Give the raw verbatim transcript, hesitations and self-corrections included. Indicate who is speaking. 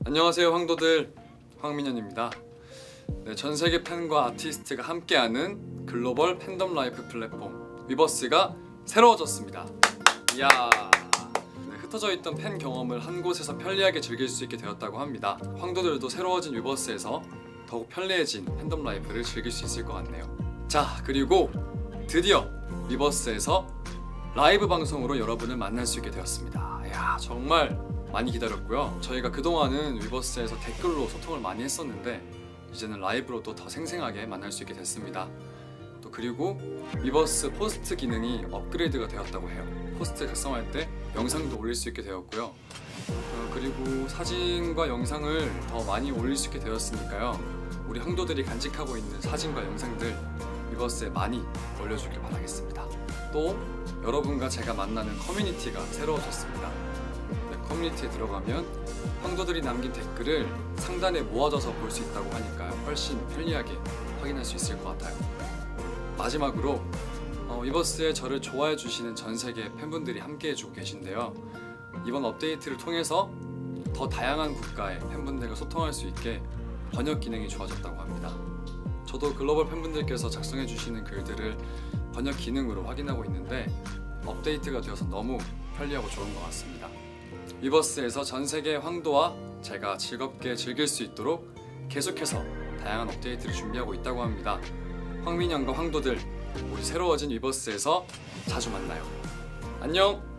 Speaker 1: 안녕하세요 황도들, 황민현입니다. 네, 전세계 팬과 아티스트가 함께하는 글로벌 팬덤 라이프 플랫폼 위버스가 새로워졌습니다. 이야, 네, 흩어져 있던 팬 경험을 한 곳에서 편리하게 즐길 수 있게 되었다고 합니다. 황도들도 새로워진 위버스에서 더욱 편리해진 팬덤 라이프를 즐길 수 있을 것 같네요. 자, 그리고 드디어 위버스에서 라이브 방송으로 여러분을 만날 수 있게 되었습니다. 이야, 정말 많이 기다렸고요. 저희가 그동안은 위버스에서 댓글로 소통을 많이 했었는데 이제는 라이브로도 더 생생하게 만날 수 있게 됐습니다. 또 그리고 위버스 포스트 기능이 업그레이드가 되었다고 해요. 포스트 작성할 때 영상도 올릴 수 있게 되었고요. 어, 그리고 사진과 영상을 더 많이 올릴 수 있게 되었으니까요. 우리 황도들이 간직하고 있는 사진과 영상들 위버스에 많이 올려주길 바라겠습니다. 또 여러분과 제가 만나는 커뮤니티가 새로워졌습니다. 네, 커뮤니티에 들어가면 황도들이 남긴 댓글을 상단에 모아져서 볼 수 있다고 하니까 훨씬 편리하게 확인할 수 있을 것 같아요. 마지막으로 어, 위버스에 저를 좋아해 주시는 전 세계 팬분들이 함께 해주고 계신데요. 이번 업데이트를 통해서 더 다양한 국가의 팬분들과 소통할 수 있게 번역 기능이 주어졌다고 합니다. 저도 글로벌 팬분들께서 작성해 주시는 글들을 번역 기능으로 확인하고 있는데 업데이트가 되어서 너무 편리하고 좋은 것 같습니다. 위버스에서 전 세계 황도와 제가 즐겁게 즐길 수 있도록 계속해서 다양한 업데이트를 준비하고 있다고 합니다. 황민현과 황도들, 우리 새로워진 위버스에서 자주 만나요. 안녕!